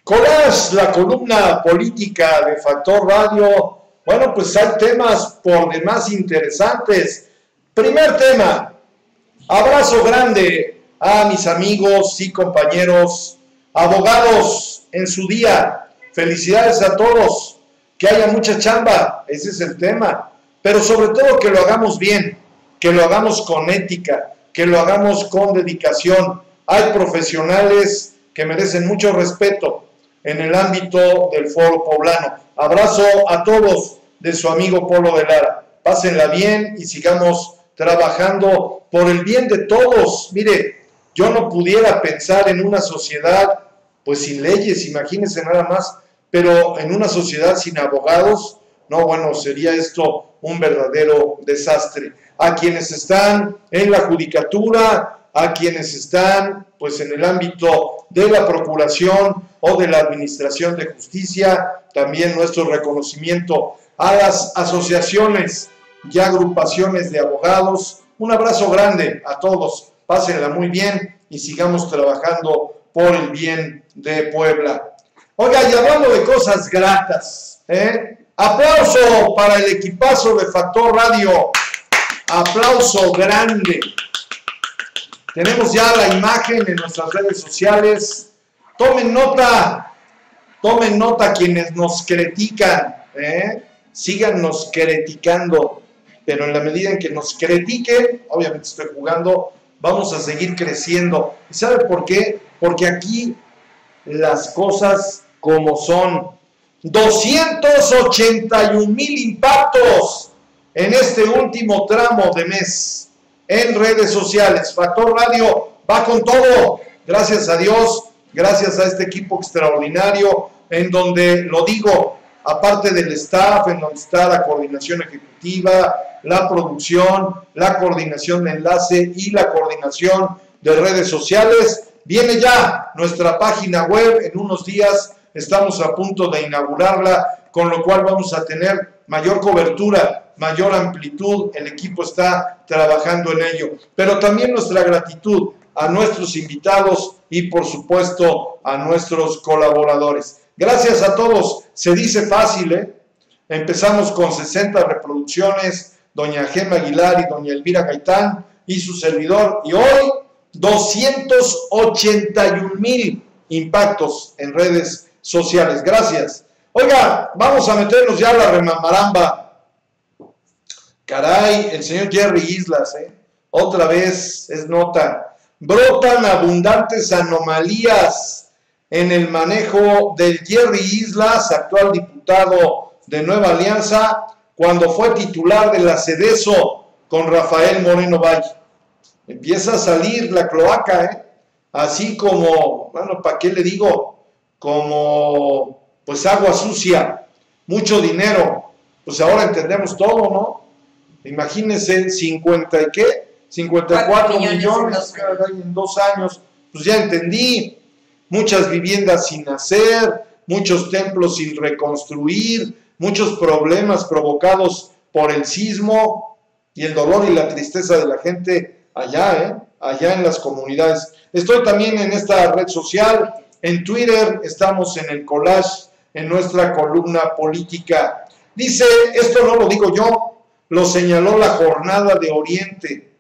Collage, la columna política de Factor Radio. Bueno, pues hay temas por demás interesantes. Primer tema, abrazo grande a mis amigos y compañeros abogados en su día. Felicidades a todos, que haya mucha chamba, ese es el tema. Pero sobre todo que lo hagamos bien, que lo hagamos con ética, que lo hagamos con dedicación. Hay profesionales que merecen mucho respeto en el ámbito del foro poblano. Abrazo a todos de su amigo Polo de Lara. Pásenla bien y sigamos trabajando por el bien de todos. Mire, yo no pudiera pensar en una sociedad pues sin leyes, imagínense nada más, pero en una sociedad sin abogados, no, bueno, sería esto un verdadero desastre. A quienes están en la judicatura, a quienes están pues en el ámbito de la procuración o de la administración de justicia, también nuestro reconocimiento a las asociaciones y agrupaciones de abogados. Un abrazo grande a todos, pásenla muy bien y sigamos trabajando por el bien de Puebla. Oiga, y hablando de cosas gratas, aplauso para el equipazo de Factor Radio, aplauso grande. Tenemos ya la imagen en nuestras redes sociales. Tomen nota quienes nos critican, síganos criticando, pero en la medida en que nos critiquen, obviamente estoy jugando, vamos a seguir creciendo. ¿Y sabe por qué? Porque aquí las cosas como son. 281,000 impactos en este último tramo de mes en redes sociales. Factor Radio va con todo, gracias a Dios, gracias a este equipo extraordinario, en donde, lo digo, aparte del staff, en donde está la coordinación ejecutiva, la producción, la coordinación de enlace y la coordinación de redes sociales, viene ya nuestra página web. En unos días estamos a punto de inaugurarla, con lo cual vamos a tener mayor cobertura, mayor amplitud. El equipo está trabajando en ello. Pero también nuestra gratitud a nuestros invitados y, por supuesto, a nuestros colaboradores. Gracias a todos. Se dice fácil, ¿eh? Empezamos con 60 reproducciones, doña Gema Aguilar y doña Elvira Gaitán y su servidor. Y hoy, 281,000 impactos en redes sociales. Gracias. Oiga, vamos a meternos ya a la remamaramba. Caray, el señor Jerry Islas, otra vez es nota. Brotan abundantes anomalías en el manejo del Jerry Islas, actual diputado de Nueva Alianza, cuando fue titular de la Sedeso con Rafael Moreno Valle. Empieza a salir la cloaca, así como, bueno, ¿para qué le digo? Como, pues, agua sucia, mucho dinero. Pues ahora entendemos todo, ¿no? Imagínense, 50 y qué, 54 millones en 2 años. Pues ya entendí. Muchas viviendas sin hacer, muchos templos sin reconstruir, muchos problemas provocados por el sismo y el dolor y la tristeza de la gente allá, allá en las comunidades. Estoy también en esta red social, en Twitter, estamos en el Collage, en nuestra columna política. Dice, esto no lo digo yo, lo señaló la Jornada de Oriente,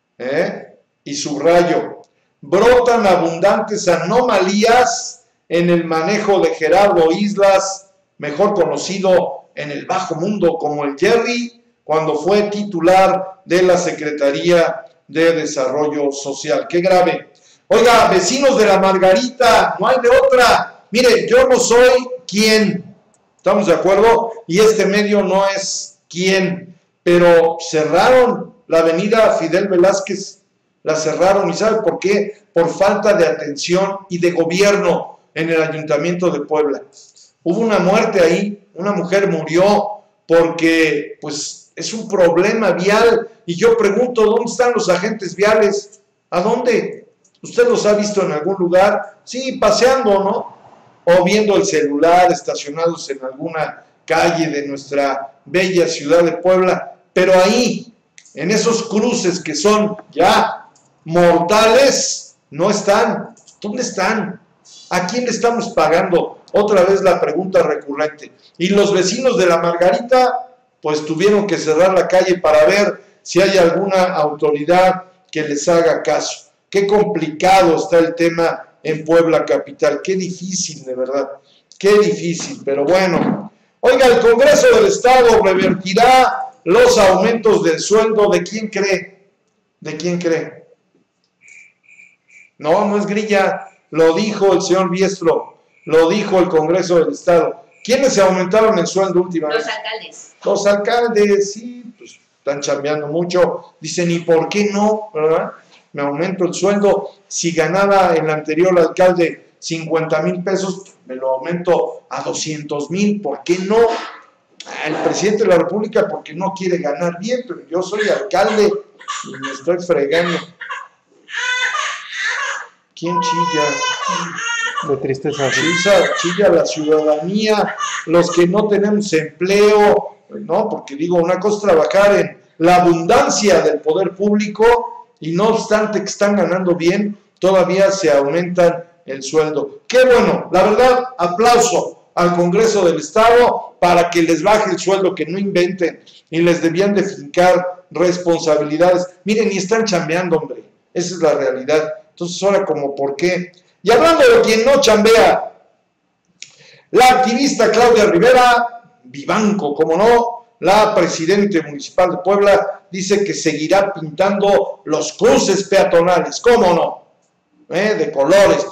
y subrayo, brotan abundantes anomalías en el manejo de Gerardo Islas, mejor conocido en el bajo mundo como el Jerry, cuando fue titular de la Secretaría de Desarrollo Social. ¡Qué grave! Oiga, vecinos de la Margarita, no hay de otra. Mire, yo no soy quien, ¿estamos de acuerdo? Y este medio no es quien, pero cerraron la avenida Fidel Velázquez, la cerraron. ¿Y sabe por qué? Por falta de atención y de gobierno en el Ayuntamiento de Puebla. Hubo una muerte ahí, una mujer murió porque, pues, es un problema vial. Y yo pregunto, ¿dónde están los agentes viales? ¿A dónde? ¿Usted los ha visto en algún lugar? Sí, paseando, ¿no? O viendo el celular, estacionados en alguna calle de nuestra bella ciudad de Puebla. Pero ahí, en esos cruces que son ya mortales, no están. ¿Dónde están? ¿A quién le estamos pagando? Otra vez la pregunta recurrente. Y los vecinos de la Margarita, pues tuvieron que cerrar la calle para ver si hay alguna autoridad que les haga caso. Qué complicado está el tema en Puebla capital, qué difícil, de verdad, qué difícil, pero bueno. Oiga, el Congreso del Estado revertirá los aumentos del sueldo. ¿De quién cree? ¿De quién cree? No, no es grilla, lo dijo el señor Biestro, lo dijo el Congreso del Estado. ¿Quiénes se aumentaron el sueldo últimamente? Los alcaldes. Los alcaldes, sí, pues están chambeando mucho. Dicen, ¿y por qué no? ¿Verdad? Me aumento el sueldo. Si ganaba el anterior alcalde 50,000 pesos, me lo aumento a 200,000. ¿Por qué no? El presidente de la República porque no quiere ganar bien, pero yo soy alcalde y me estoy fregando. ¿Quién chilla? De tristeza. Chilla la ciudadanía, los que no tenemos empleo, ¿no? Porque digo, una cosa es trabajar en la abundancia del poder público y no obstante que están ganando bien, todavía se aumentan el sueldo. Qué bueno, la verdad, aplauso al Congreso del Estado para que les baje el sueldo, que no inventen, y les debían de fincar responsabilidades. Miren, y están chambeando, hombre, esa es la realidad. Entonces, ahora, como por qué. Y hablando de quien no chambea, la activista Claudia Rivera Vivanco, como no, la presidenta municipal de Puebla, dice que seguirá pintando los cruces peatonales, ¿cómo no? De colores.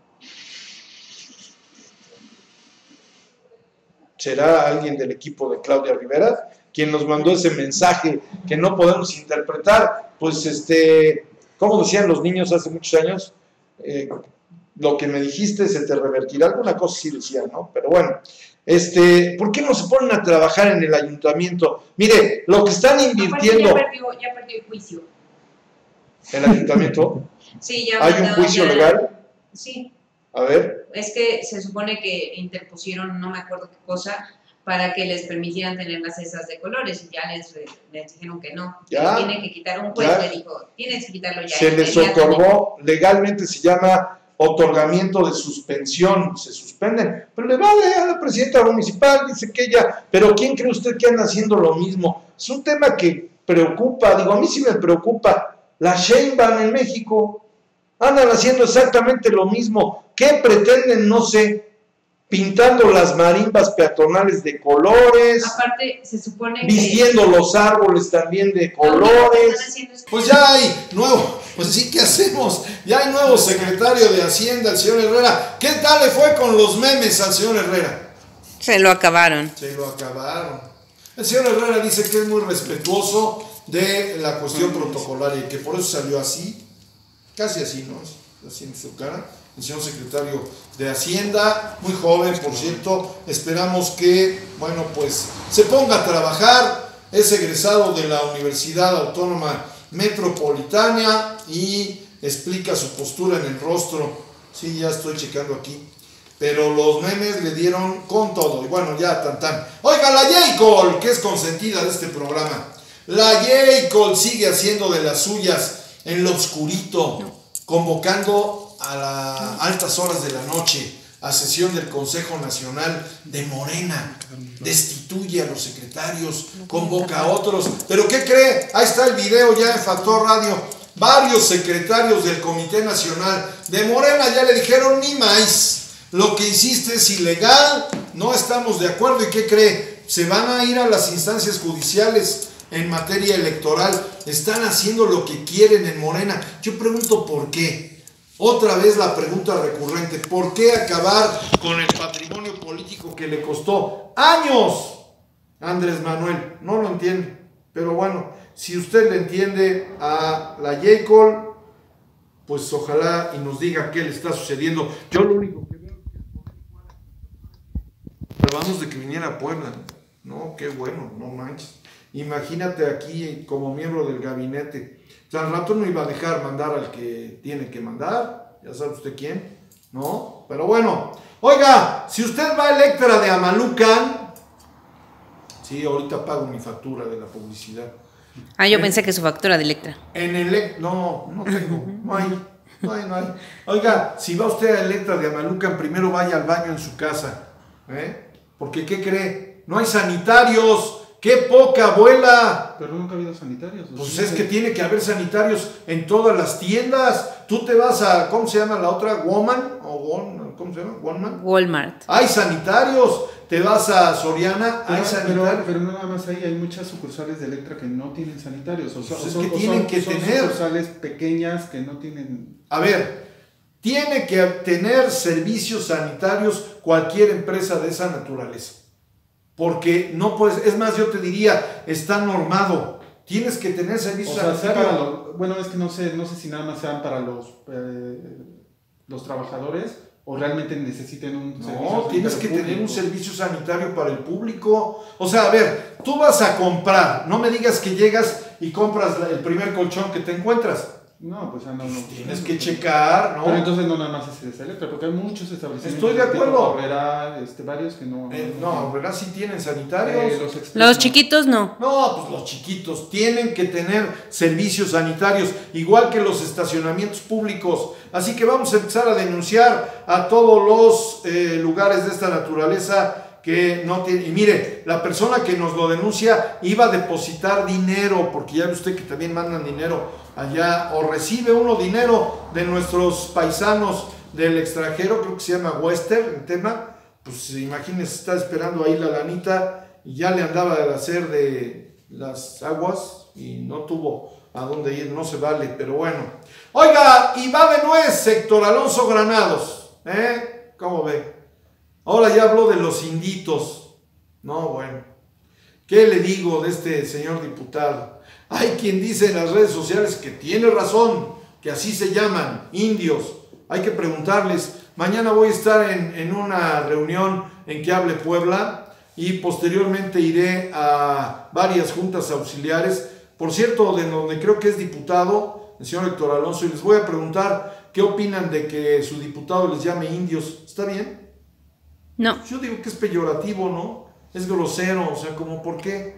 ¿Será alguien del equipo de Claudia Rivera quien nos mandó ese mensaje que no podemos interpretar? Pues, como decían los niños hace muchos años, lo que me dijiste se te revertirá, alguna cosa sí decían, ¿no? Pero bueno, ¿por qué no se ponen a trabajar en el ayuntamiento? Mire, lo que están invirtiendo... Ya perdió el juicio. ¿El ayuntamiento? Sí, ya ¿Hay un juicio legal? Sí. A ver. Es que se supone que interpusieron, no me acuerdo qué cosa, para que les permitieran tener las cesas de colores, y ya les dijeron que no. Ya. Tienen que quitar, un juez Ya. le dijo, tienes que quitarlo ya. Se les otorgó, legalmente se llama otorgamiento de suspensión, se suspenden, pero le vale a la presidenta municipal, dice que ella, pero ¿quién cree usted que anda haciendo lo mismo? Es un tema que preocupa, digo, a mí sí me preocupa. La Sheinbaum en México andan haciendo exactamente lo mismo. ¿Qué pretenden? No sé, pintando las marimbas peatonales de colores, aparte se supone vistiendo los árboles también de colores. Pues ya hay nuevo, pues sí, ¿qué hacemos? Ya hay nuevo secretario de Hacienda, el señor Herrera. ¿Qué tal le fue con los memes al señor Herrera? Se lo acabaron. Se lo acabaron. El señor Herrera dice que es muy respetuoso de la cuestión protocolaria y que por eso salió así, casi así, ¿no? Así en su cara. El señor secretario de Hacienda, muy joven, por cierto, esperamos que, bueno, pues se ponga a trabajar, es egresado de la Universidad Autónoma Metropolitana y explica su postura en el rostro. Sí, ya estoy checando aquí, pero los memes le dieron con todo, y bueno, ya tan. Oiga, la J-Col, que es consentida de este programa, la J-Col sigue haciendo de las suyas en lo oscurito, convocando a las altas horas de la noche a sesión del Consejo Nacional de Morena, destituye a los secretarios, convoca a otros, pero ¿qué cree? Ahí está el video ya en Factor Radio, varios secretarios del Comité Nacional de Morena ya le dijeron ni más, lo que hiciste es ilegal, no estamos de acuerdo, ¿y qué cree? Se van a ir a las instancias judiciales en materia electoral, están haciendo lo que quieren en Morena. Yo pregunto ¿por qué? Otra vez la pregunta recurrente, ¿por qué acabar con el patrimonio político que le costó años a Andrés Manuel? No lo entiende, pero bueno, si usted le entiende a la J-Col, pues ojalá y nos diga qué le está sucediendo. Yo lo único que veo es que vamos de que viniera a Puebla, no, qué bueno, no manches. Imagínate aquí como miembro del gabinete. O sea, al rato no iba a dejar mandar al que tiene que mandar, ya sabe usted quién, ¿no? Pero bueno, oiga, si usted va a Electra de Amalucan, sí, ahorita pago mi factura de la publicidad. Yo pensé que su factura de Electra. En no tengo, no hay. No hay, no hay. Oiga, si va usted a Electra de Amalucan, primero vaya al baño en su casa. Porque, ¿qué cree? No hay sanitarios. ¡Qué poca abuela! Pero nunca ha habido sanitarios. Pues es que tiene que haber sanitarios en todas las tiendas. Tú te vas a, ¿cómo se llama la otra? ¿Woman? ¿Cómo se llama? ¿Walmart? Walmart. Hay sanitarios. Te vas a Soriana, hay sanitarios. Pero no nada más ahí, hay muchas sucursales de Electra que no tienen sanitarios. O sea, pues es que tienen que tener sucursales pequeñas que no tienen. A ver, tiene que tener servicios sanitarios cualquier empresa de esa naturaleza. Porque no puedes, es más, yo te diría, está normado. Tienes que tener servicios sanitarios. Bueno, es que no sé si nada más sean para los trabajadores o realmente necesiten un servicio. No, tienes que tener un servicio sanitario para el público. O sea, a ver, tú vas a comprar, no me digas que llegas y compras el primer colchón que te encuentras. No, pues no. Tienes que checar, ¿no? Pero entonces no nada más es Electra, porque hay muchos establecimientos. Estoy de acuerdo. Herrera, varios que no. No, ¿verdad? Sí tienen sanitarios. Los chiquitos no. No, pues los chiquitos tienen que tener servicios sanitarios, igual que los estacionamientos públicos. Así que vamos a empezar a denunciar a todos los lugares de esta naturaleza que no tiene. Y mire, la persona que nos lo denuncia iba a depositar dinero, porque ya ve usted que también mandan dinero allá, o recibe uno dinero de nuestros paisanos del extranjero, creo que se llama Western, el tema, pues imagínense, está esperando ahí la lanita y ya le andaba de hacer de las aguas y no tuvo a dónde ir, no se vale, pero bueno. Oiga, y va de nuez Héctor Alonso Granados, ¿cómo ve? Ahora ya habló de los inditos. No, bueno. ¿Qué le digo de este señor diputado? Hay quien dice en las redes sociales que tiene razón, que así se llaman, indios. Hay que preguntarles. Mañana voy a estar en una reunión en Que Hable Puebla y posteriormente iré a varias juntas auxiliares. Por cierto, de donde creo que es diputado, el señor Héctor Alonso, y les voy a preguntar qué opinan de que su diputado les llame indios. ¿Está bien? No. Yo digo que es peyorativo, ¿no? Es grosero, o sea, como ¿por qué?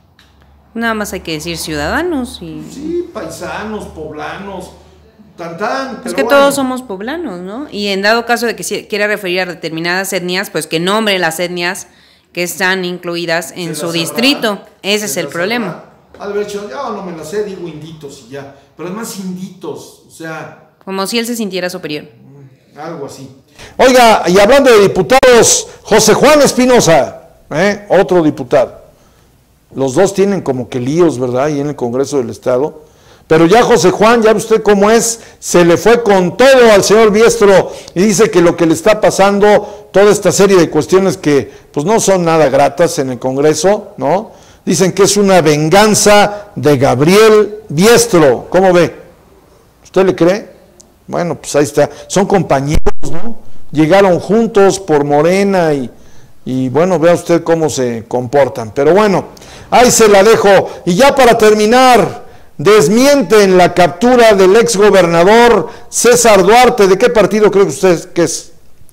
Nada más hay que decir ciudadanos y... Sí, paisanos, poblanos, tantán. Es que bueno, todos somos poblanos, ¿no? Y en dado caso de que quiera referir a determinadas etnias, pues que nombre las etnias que están incluidas en su distrito. Ese es el problema. Ha de haber dicho, yo no me la sé, digo inditos y ya. Pero además inditos, o sea... Como si él se sintiera superior. Algo así. Oiga, y hablando de diputados, José Juan Espinosa, otro diputado. Los dos tienen como que líos, ¿verdad? Ahí en el Congreso del Estado. Pero ya José Juan, ya ve usted cómo es, se le fue con todo al señor Biestro y dice que lo que le está pasando, toda esta serie de cuestiones que pues no son nada gratas en el Congreso, ¿no? Dicen que es una venganza de Gabriel Biestro. ¿Cómo ve? ¿Usted le cree? Bueno, pues ahí está. Son compañeros, ¿no? Llegaron juntos por Morena y bueno, vea usted cómo se comportan. Pero bueno, ahí se la dejo. Y ya para terminar, desmienten la captura del exgobernador César Duarte. ¿De qué partido cree usted que es?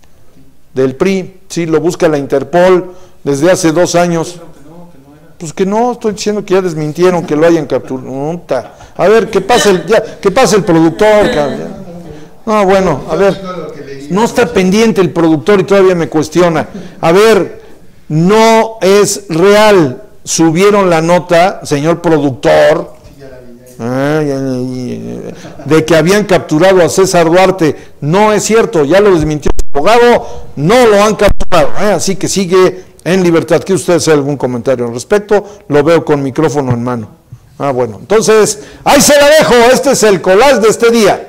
Del PRI. Sí, lo busca la Interpol desde hace 2 años. Pues que no, estoy diciendo que ya desmintieron que lo hayan capturado. A ver, que pase el productor. No, bueno, a ver, no está pendiente el productor y todavía me cuestiona. A ver, no es real. Subieron la nota, señor productor, de que habían capturado a César Duarte. No es cierto, ya lo desmintió el abogado, no lo han capturado, así que sigue en libertad. ¿Quiere usted hacer algún comentario al respecto? Lo veo con micrófono en mano. Bueno, entonces, ahí se la dejo. Este es el collage de este día.